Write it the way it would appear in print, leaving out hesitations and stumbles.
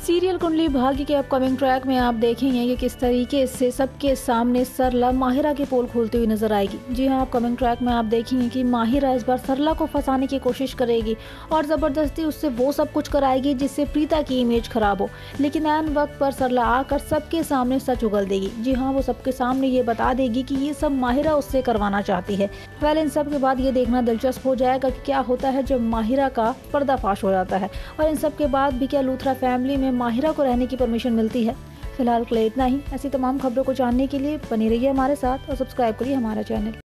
Serial Kundali Bhagya के upcoming track में आप देखेंगे कि किस तरीके से सबके सामने सरला माहिरा की पोल खोलती हुई नजर आएगी। जी हां, अपकमिंग ट्रैक में आप देखेंगे कि माहिरा इस बार सरला को फंसाने की कोशिश करेगी और जबरदस्ती उससे वो सब कुछ कराएगी जिससे प्रीता की इमेज खराब हो। लेकिन ऐन वक्त पर सरला आकर सबके सामने सच उगल देगी। जी हाँ, वो सबके सामने ये बता देगी कि ये सब माहिरा उससे करवाना चाहती है। वेल, इन सब के बाद ये देखना दिलचस्प हो जाएगा कि क्या होता है जब माहिरा का पर्दाफाश हो जाता है और इन सब के बाद भी क्या लूथरा फैमिली में माहिरा को रहने की परमिशन मिलती है। फिलहाल के लिए इतना ही। ऐसी तमाम खबरों को जानने के लिए बने रहिए हमारे साथ और सब्सक्राइब करिए हमारा चैनल।